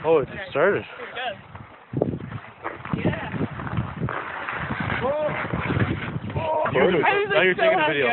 Oh, it just started. Yeah. Now you're taking a video.